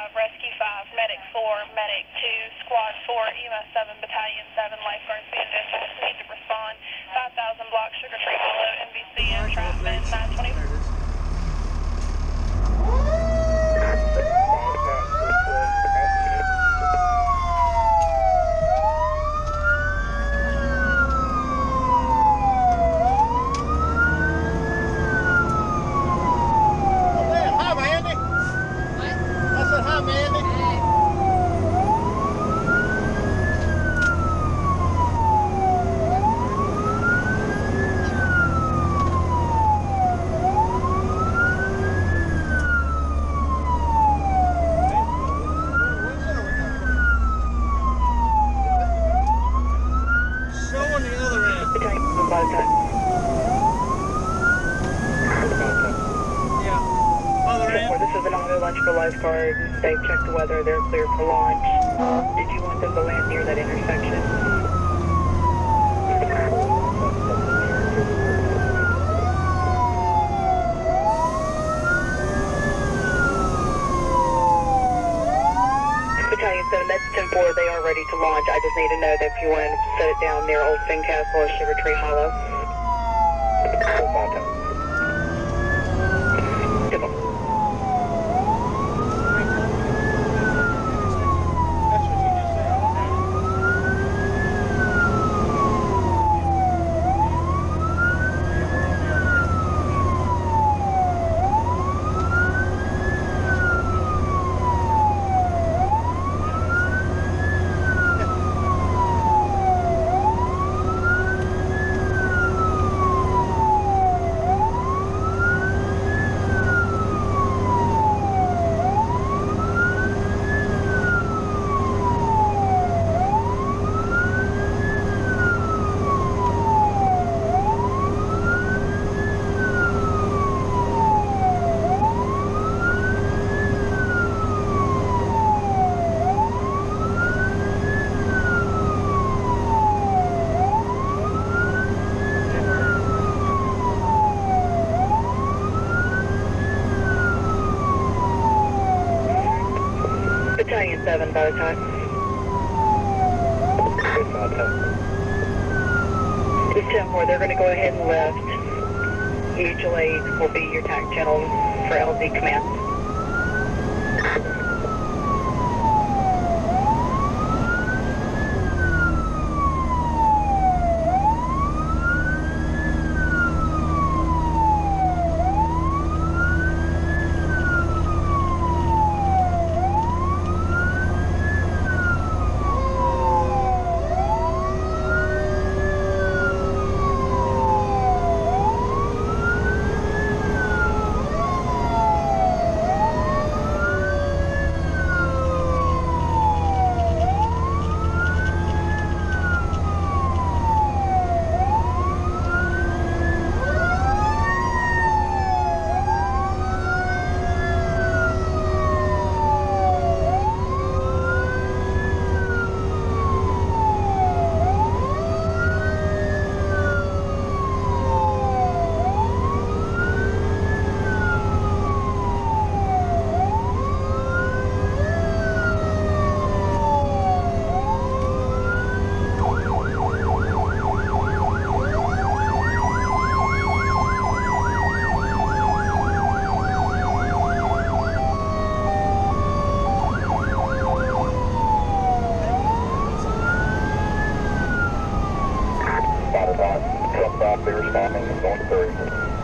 Rescue 5, Medic 4, Medic 2, Squad 4, EMS 7, Battalion 7, Lifeguards being dispatched need to respond. 5,000 block, Sugar Tree Hollow, MVC, entrapment, 920. This is an auto lunch for lifeguard. They've checked the weather. They're clear for launch. Did you want them to land near that intersection? Battalion 7, that's 10-4. They are ready to launch. I just need to know that if you want to set it down near Old Finn Castle or Sugar Tree Hollow. Battalion 7 by the time. It's 10-4. They're going to go ahead and lift. Mutual aid will be your TAC channel for LZ command. They're responding and going 30.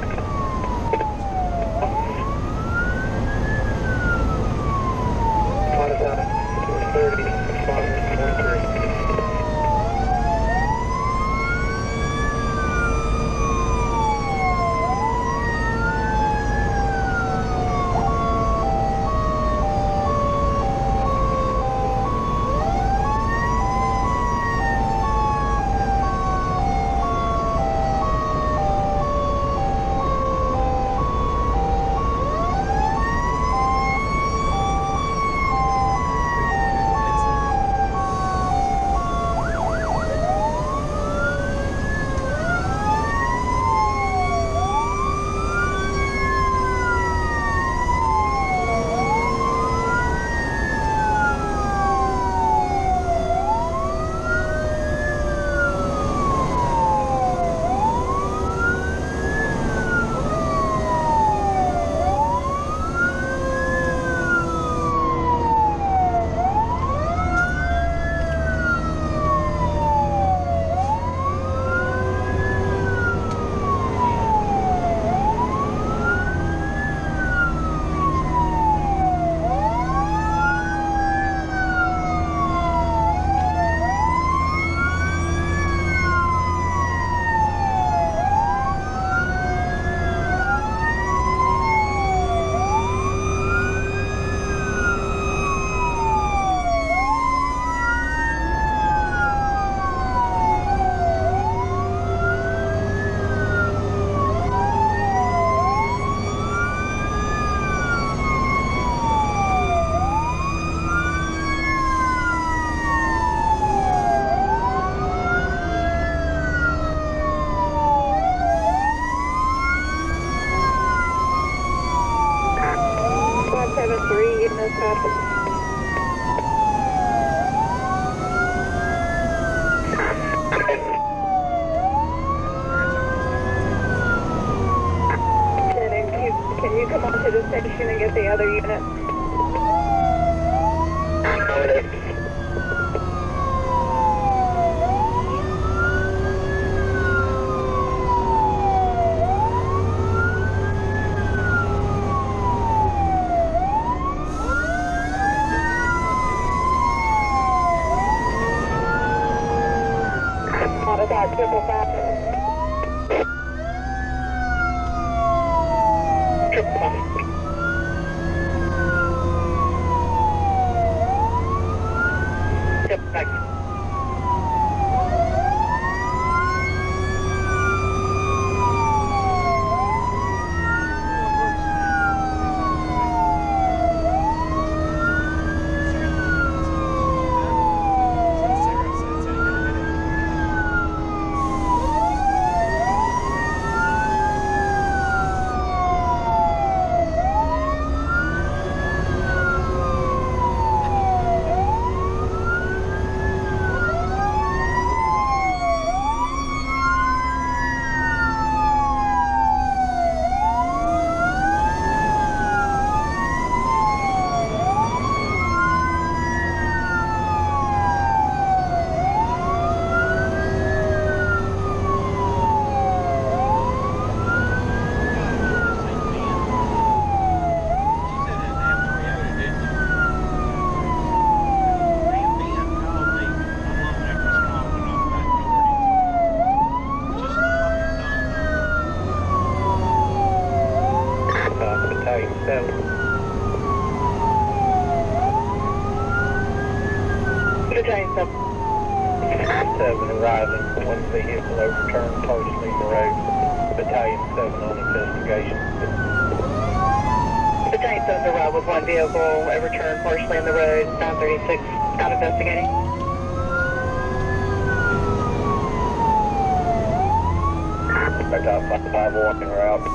What is that? 30, responding, going 30. Can you come on to the station and get the other unit? Modified 555. 555. Yep, thanks. Battalion 7. Battalion 7. 7 arriving. One vehicle overturned partially in the road. Battalion 7 on investigation. Battalion 7 arrived with one vehicle overturned partially in the road. 936 out investigating. Back up 551 en route.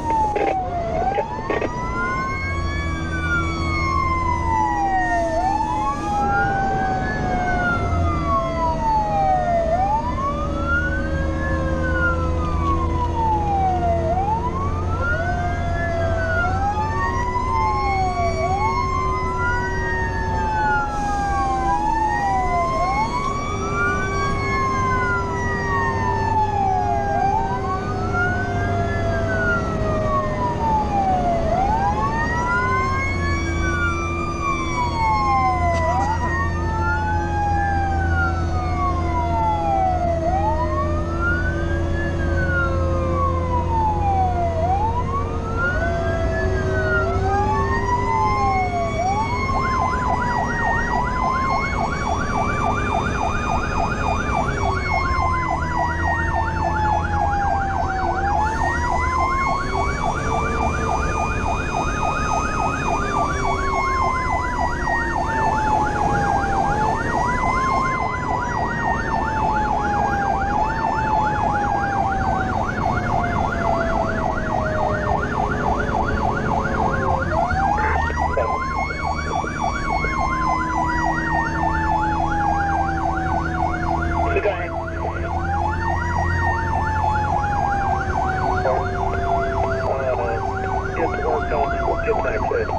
Get back to it.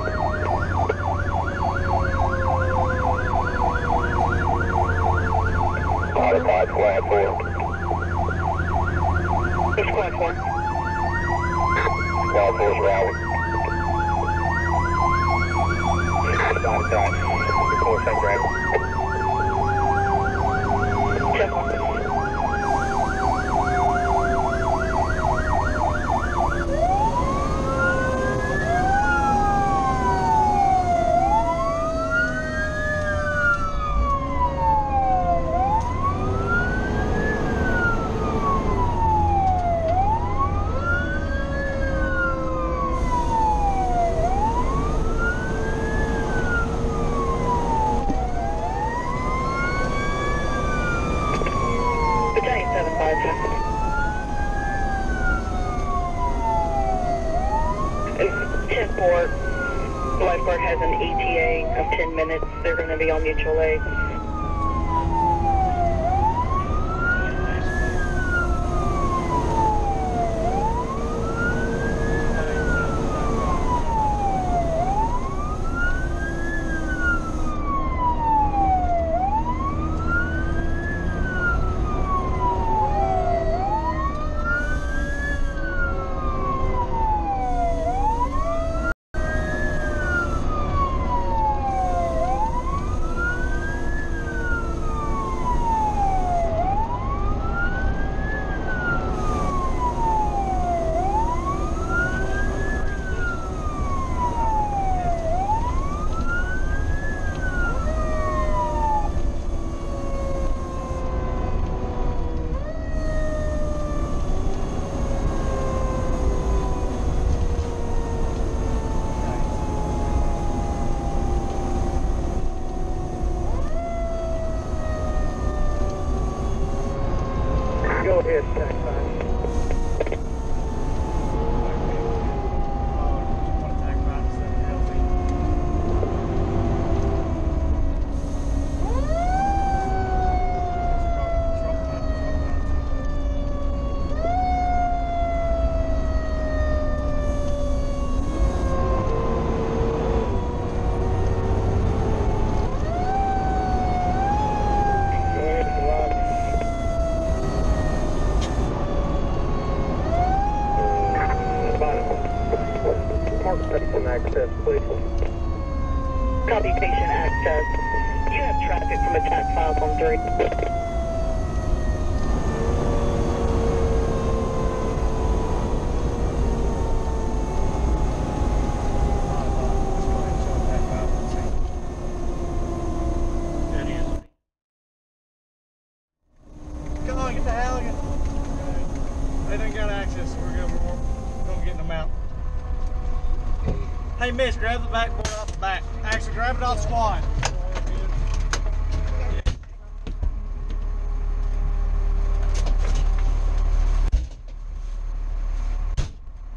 Modified flag 4. Who's flag 4? Squad 4's rally. Dot. Report same driver. 10-1. The lifeguard has an ETA of 10 minutes. They're going to be on mutual aid. Go ahead, Tech 5. Park station access, please. Copy patient access. You have traffic from attack 513. Come on, get the Halligan. They done got access, so we're good. We're gonna get them out. Hey, Mitch, grab the backboard off the back. Actually, grab it off squad.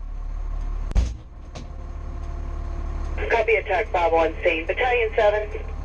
Copy attack 5 on scene. Battalion 7.